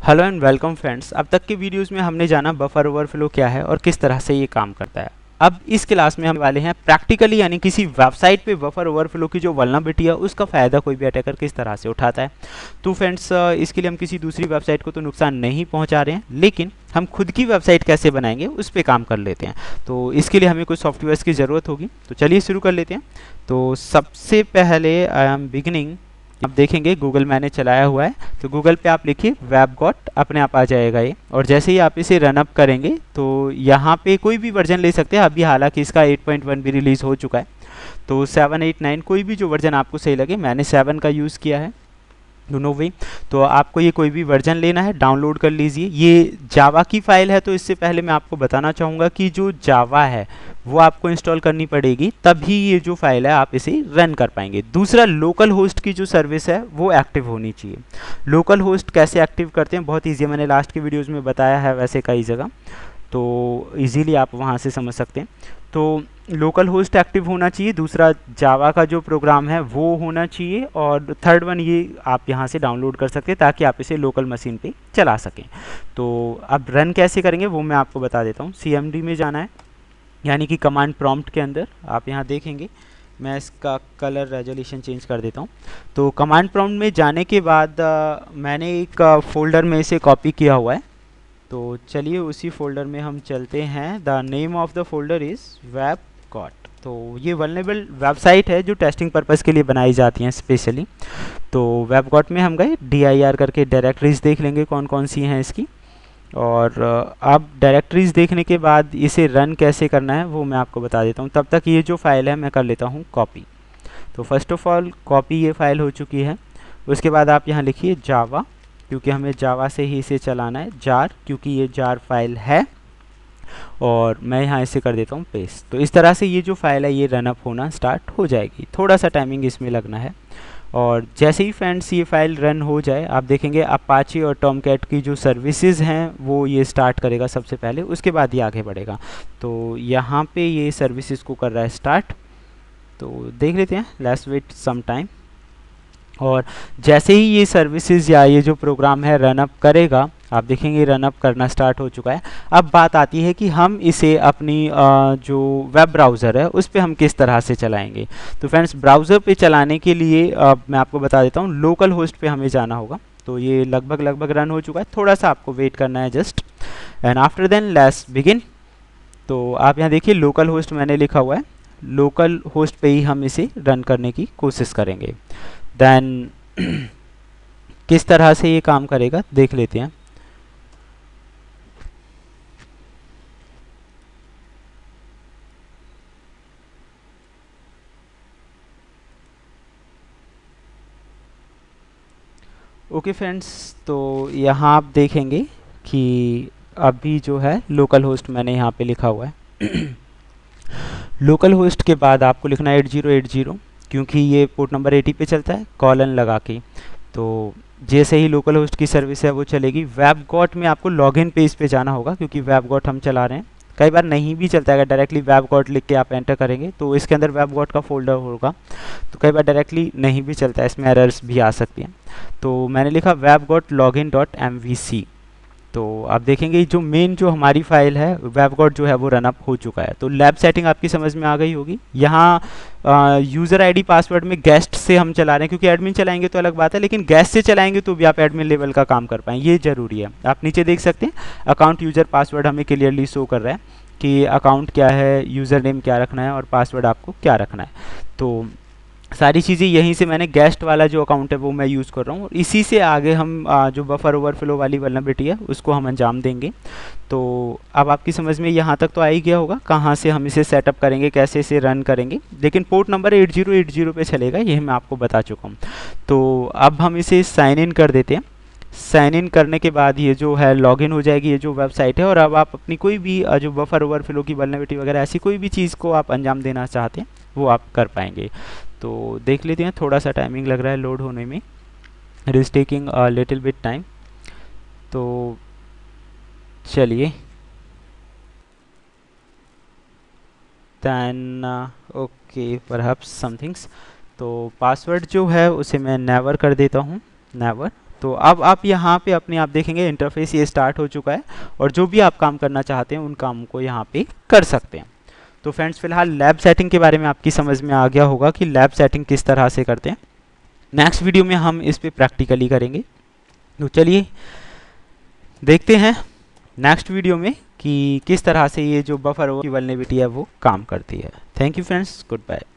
Hello and welcome friends. अब तक के वीडियोस में हमने जाना बफर ओवरफ्लो क्या है और किस तरह से ये काम करता है। अब इस क्लास में हम वाले हैं प्रैक्टिकली, यानी किसी वेबसाइट पे बफर ओवरफ्लो की जो वल्नरेबिलिटी है उसका फ़ायदा कोई भी अटैकर किस तरह से उठाता है। तो फ्रेंड्स, इसके लिए हम किसी दूसरी वेबसाइट को तो नुकसान नहीं पहुंचा रहे हैं, लेकिन हम खुद की वेबसाइट कैसे बनाएंगे उस पर काम कर लेते हैं। तो इसके लिए हमें कुछ सॉफ्टवेयर्स की ज़रूरत होगी। तो चलिए शुरू कर लेते हैं। तो सबसे पहले आई एम बिगिनिंग, आप देखेंगे गूगल मैंने चलाया हुआ है, तो गूगल पे आप लिखिए वेबगॉट, अपने आप आ जाएगा ये। और जैसे ही आप इसे रन अप करेंगे तो यहाँ पे कोई भी वर्जन ले सकते हैं। अभी हालांकि इसका 8.1 भी रिलीज़ हो चुका है, तो 7, 8, 9 कोई भी जो वर्जन आपको सही लगे। मैंने 7 का यूज़ किया है, नो वे। तो आपको ये कोई भी वर्जन लेना है, डाउनलोड कर लीजिए। ये जावा की फ़ाइल है, तो इससे पहले मैं आपको बताना चाहूँगा कि जो जावा है वो आपको इंस्टॉल करनी पड़ेगी, तभी ये जो फाइल है आप इसे रन कर पाएंगे। दूसरा, लोकल होस्ट की जो सर्विस है वो एक्टिव होनी चाहिए। लोकल होस्ट कैसे एक्टिव करते हैं, बहुत ईजी है, मैंने लास्ट के वीडियोज़ में बताया है वैसे कई जगह, तो इजीली आप वहाँ से समझ सकते हैं। तो लोकल होस्ट एक्टिव होना चाहिए। दूसरा, जावा का जो प्रोग्राम है वो होना चाहिए। और थर्ड वन, ये आप यहाँ से डाउनलोड कर सकते हैं ताकि आप इसे लोकल मशीन पे चला सकें। तो अब रन कैसे करेंगे वो मैं आपको बता देता हूँ। CMD में जाना है, यानी कि कमांड प्रॉम्प्ट के अंदर आप यहाँ देखेंगे, मैं इसका कलर रेजोल्यूशन चेंज कर देता हूँ। तो कमांड प्रॉम्प्ट में जाने के बाद मैंने एक फ़ोल्डर में इसे कॉपी किया हुआ है, तो चलिए उसी फोल्डर में हम चलते हैं। The name of the folder is WebGoat. तो ये वल्नरेबल वेबसाइट है जो टेस्टिंग पर्पज़ के लिए बनाई जाती हैं स्पेशली। तो वेबगॉट में हम गए, dir करके डायरेक्टरीज देख लेंगे कौन कौन सी हैं इसकी। और अब डायरेक्टरीज देखने के बाद इसे रन कैसे करना है वो मैं आपको बता देता हूँ। तब तक ये जो फाइल है मैं कर लेता हूँ कॉपी। तो फर्स्ट ऑफ ऑल कॉपी ये फाइल हो चुकी है। उसके बाद आप यहाँ लिखिए जावा, क्योंकि हमें जावा से ही इसे चलाना है। जार, क्योंकि ये जार फाइल है। और मैं यहाँ इसे कर देता हूँ पेस्ट। तो इस तरह से ये जो फाइल है ये रनअप होना स्टार्ट हो जाएगी। थोड़ा सा टाइमिंग इसमें लगना है। और जैसे ही फ्रेंड्स ये फाइल रन हो जाए, आप देखेंगे अपाची और टॉमकैट की जो सर्विसेज हैं वो ये स्टार्ट करेगा सबसे पहले, उसके बाद ये आगे बढ़ेगा। तो यहाँ पे ये सर्विसेज को कर रहा है स्टार्ट, तो देख लेते हैं, लेट्स वेट सम टाइम। और जैसे ही ये सर्विसेज या ये जो प्रोग्राम है रन अप करेगा, आप देखेंगे रन अप करना स्टार्ट हो चुका है। अब बात आती है कि हम इसे अपनी जो वेब ब्राउज़र है उस पर हम किस तरह से चलाएंगे। तो फ्रेंड्स, ब्राउज़र पे चलाने के लिए मैं आपको बता देता हूँ, लोकल होस्ट पे हमें जाना होगा। तो ये लगभग रन हो चुका है, थोड़ा सा आपको वेट करना है just, and after then let's begin. तो आप यहाँ देखिए लोकल होस्ट मैंने लिखा हुआ है, लोकल होस्ट पे ही हम इसे रन करने की कोशिश करेंगे। देन किस तरह से ये काम करेगा देख लेते हैं। ओके फ्रेंड्स, तो यहाँ आप देखेंगे कि अभी जो है लोकल होस्ट मैंने यहाँ पे लिखा हुआ है। लोकल होस्ट के बाद आपको लिखना है 8080, क्योंकि ये पोर्ट नंबर 80 पे चलता है, कॉलन लगा के। तो जैसे ही लोकल होस्ट की सर्विस है वो चलेगी। वेबगॉट में आपको लॉगिन पेज पे जाना होगा, क्योंकि वेबगॉट हम चला रहे हैं। कई बार नहीं भी चलता है, अगर डायरेक्टली वेबगॉट लिख के आप एंटर करेंगे तो इसके अंदर वेबगॉट का फोल्डर होगा, तो कई बार डायरेक्टली नहीं भी चलता है, इसमें एरर्स भी आ सकती हैं। तो मैंने लिखा webgot.login.mvc। तो आप देखेंगे जो मेन जो हमारी फाइल है वेबगॉट जो है वो रनअप हो चुका है। तो लैब सेटिंग आपकी समझ में आ गई होगी। यहाँ यूज़र आईडी पासवर्ड में गेस्ट से हम चला रहे हैं, क्योंकि एडमिन चलाएंगे तो अलग बात है, लेकिन गेस्ट से चलाएंगे तो भी आप एडमिन लेवल का काम कर पाएँ, ये ज़रूरी है। आप नीचे देख सकते हैं अकाउंट यूज़र पासवर्ड हमें क्लियरली शो कर रहा है कि अकाउंट क्या है, यूज़र नेम क्या रखना है और पासवर्ड आपको क्या रखना है। तो सारी चीज़ें यहीं से मैंने गेस्ट वाला जो अकाउंट है वो मैं यूज़ कर रहा हूँ, और इसी से आगे हम जो बफर ओवरफ्लो वाली वल्नरेबिलिटी है उसको हम अंजाम देंगे। तो अब आपकी समझ में यहाँ तक तो आ ही गया होगा कहाँ से हम इसे सेटअप करेंगे, कैसे इसे रन करेंगे। लेकिन पोर्ट नंबर 8080 पे चलेगा, ये मैं आपको बता चुका हूँ। तो अब हम इसे साइन इन कर देते हैं। साइन इन करने के बाद ये जो है लॉगिन हो जाएगी ये जो वेबसाइट है, और अब आप अपनी कोई भी जो बफर ओवरफ्लो की वल्नरेबिलिटी वगैरह ऐसी कोई भी चीज़ को आप अंजाम देना चाहते हैं वो आप कर पाएंगे। तो देख लेते हैं, थोड़ा सा टाइमिंग लग रहा है लोड होने में, it is taking a little bit time. तो चलिए, दैन ओके परहैप्स समथिंग्स। तो पासवर्ड जो है उसे मैं नेवर कर देता हूँ, नेवर। तो अब आप यहाँ पे अपने आप देखेंगे इंटरफेस ये स्टार्ट हो चुका है और जो भी आप काम करना चाहते हैं उन कामों को यहाँ पे कर सकते हैं। तो फ्रेंड्स फिलहाल लैब सेटिंग के बारे में आपकी समझ में आ गया होगा कि लैब सेटिंग किस तरह से करते हैं। नेक्स्ट वीडियो में हम इस पे प्रैक्टिकली करेंगे। तो चलिए देखते हैं नेक्स्ट वीडियो में कि किस तरह से ये जो बफर की वल्नरेबिलिटी है वो काम करती है। Thank you friends, good bye.